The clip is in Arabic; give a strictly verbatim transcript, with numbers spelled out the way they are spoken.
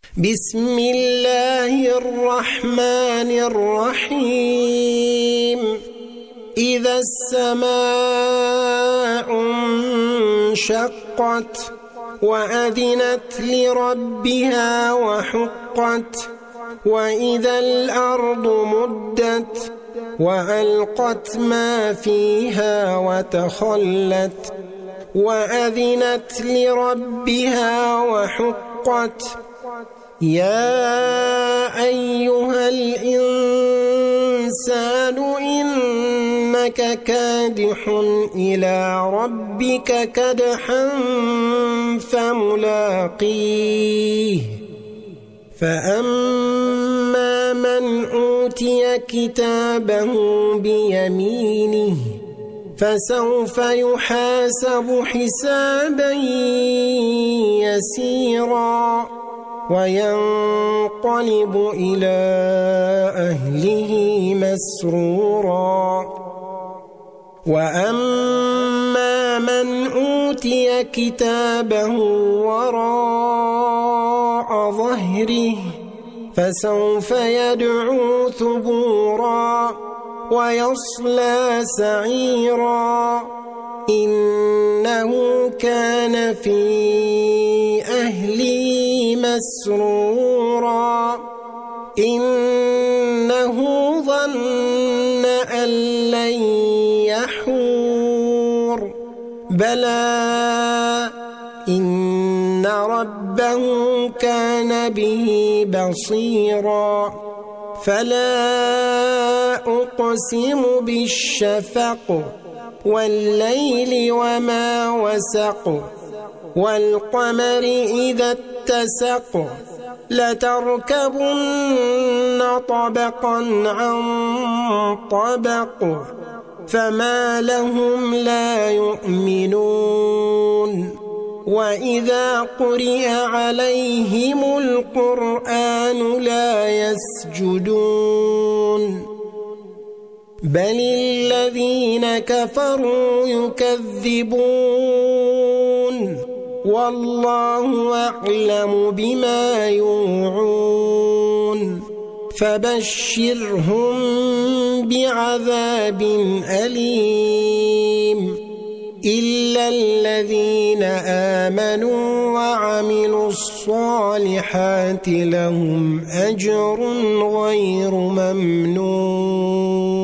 بسم الله الرحمن الرحيم إذا السماء انشقت وأذنت لربها وحقت وإذا الأرض مدت وألقت ما فيها وتخلت وأذنت لربها وحقت يا أيها الإنسان إنك كادح إلى ربك كدحا فملاقيه فأما من أوتي كتابه بيمينه فسوف يحاسب حسابا يسيرا وينقلب إلى أهله مسرورا وأما من أوتي كتابه وراء ظهره فسوف يدعو ثبورا ويصلى سعيرا إنه كان في أهله مسرورا إنه ظن أن لن يحور بلى إن ربه كان به بصيرا فلا أقسم بالشفق والليل وما وسق والقمر إذا اتسق لتركبن طبقا عن طبق فما لهم لا يؤمنون وإذا قرئ عليهم القرآن لا يسجدون بل الذين كفروا يكذبون والله أعلم بما يوعون فبشرهم بعذاب أليم إلا الذين آمنوا وعملوا الصالحات لهم أجر غير ممنون.